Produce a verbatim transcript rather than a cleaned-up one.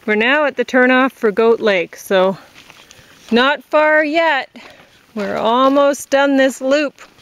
We're now at the turnoff for Goat Lake, so not far yet. We're almost done this loop.